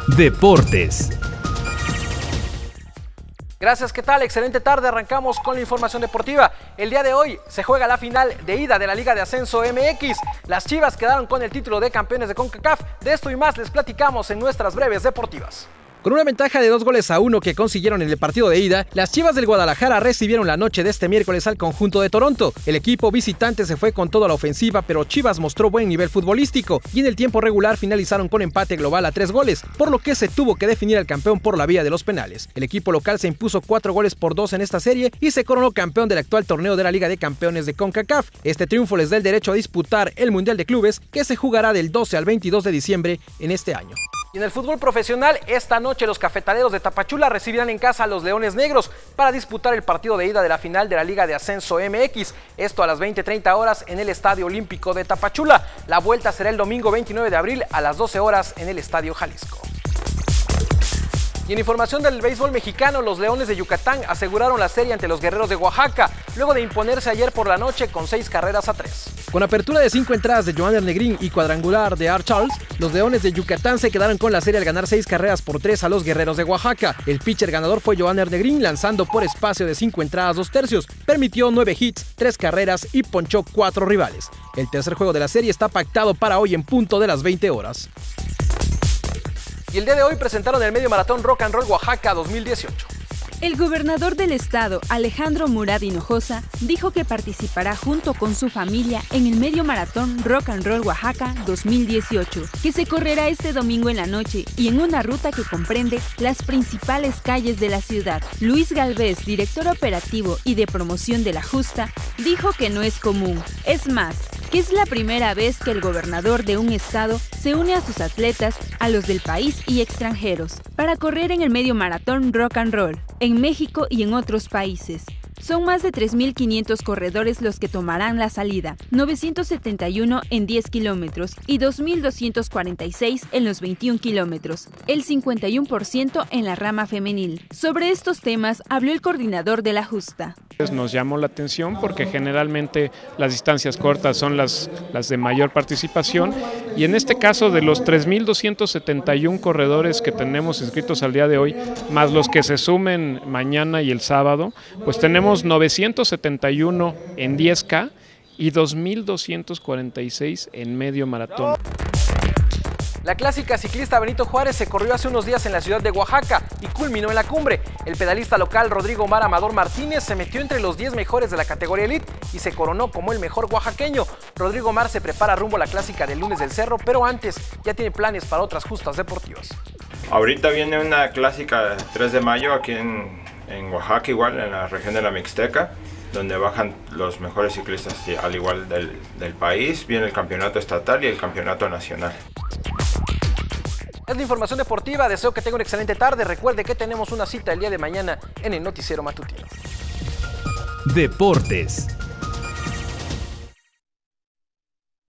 Deportes. Gracias, ¿qué tal? Excelente tarde, arrancamos con la información deportiva. El día de hoy se juega la final de ida de la Liga de Ascenso MX. Las Chivas quedaron con el título de campeones de CONCACAF. De esto y más les platicamos en nuestras breves deportivas. Con una ventaja de 2-1 que consiguieron en el partido de ida, las Chivas del Guadalajara recibieron la noche de este miércoles al conjunto de Toronto. El equipo visitante se fue con toda la ofensiva, pero Chivas mostró buen nivel futbolístico y en el tiempo regular finalizaron con empate global a 3 goles, por lo que se tuvo que definir al campeón por la vía de los penales. El equipo local se impuso 4-2 en esta serie y se coronó campeón del actual torneo de la Liga de Campeones de CONCACAF. Este triunfo les da el derecho a disputar el Mundial de Clubes, que se jugará del 12 al 22 de diciembre en este año. Y en el fútbol profesional, esta noche los cafetaleros de Tapachula recibirán en casa a los Leones Negros para disputar el partido de ida de la final de la Liga de Ascenso MX. Esto a las 20:30 horas en el Estadio Olímpico de Tapachula. La vuelta será el domingo 29 de abril a las 12 horas en el Estadio Jalisco. Y en información del béisbol mexicano, los Leones de Yucatán aseguraron la serie ante los Guerreros de Oaxaca, luego de imponerse ayer por la noche con 6-3. Con apertura de 5 entradas de Johanner Negrín y cuadrangular de Art Charles, los Leones de Yucatán se quedaron con la serie al ganar 6-3 a los Guerreros de Oaxaca. El pitcher ganador fue Johanner Negrín, lanzando por espacio de 5 entradas 2/3, permitió 9 hits, 3 carreras y ponchó 4 rivales. El tercer juego de la serie está pactado para hoy en punto de las 20 horas. Y el día de hoy presentaron el medio maratón Rock and Roll Oaxaca 2018. El gobernador del estado, Alejandro Murat Hinojosa, dijo que participará junto con su familia en el medio maratón Rock and Roll Oaxaca 2018, que se correrá este domingo en la noche y en una ruta que comprende las principales calles de la ciudad. Luis Galvez, director operativo y de promoción de la justa, dijo que no es común. Es más, que es la primera vez que el gobernador de un estado se une a sus atletas, a los del país y extranjeros, para correr en el medio maratón Rock and Roll, en México y en otros países. Son más de 3.500 corredores los que tomarán la salida, 971 en 10 kilómetros y 2.246 en los 21 kilómetros, el 51% en la rama femenil. Sobre estos temas habló el coordinador de la justa. Nos llamó la atención porque generalmente las distancias cortas son las de mayor participación y en este caso de los 3.271 corredores que tenemos inscritos al día de hoy, más los que se sumen mañana y el sábado, pues tenemos 971 en 10K y 2.246 en medio maratón. La clásica ciclista Benito Juárez se corrió hace unos días en la ciudad de Oaxaca y culminó en la cumbre. El pedalista local Rodrigo Omar Amador Martínez se metió entre los 10 mejores de la categoría Elite y se coronó como el mejor oaxaqueño. Rodrigo Omar se prepara rumbo a la clásica del lunes del Cerro, pero antes ya tiene planes para otras justas deportivas. Ahorita viene una clásica 3 de mayo aquí en Oaxaca, igual en la región de la Mixteca, donde bajan los mejores ciclistas al igual del país. Viene el campeonato estatal y el campeonato nacional. Es la información deportiva, deseo que tenga una excelente tarde. Recuerde que tenemos una cita el día de mañana en el Noticiero Matutino. Deportes.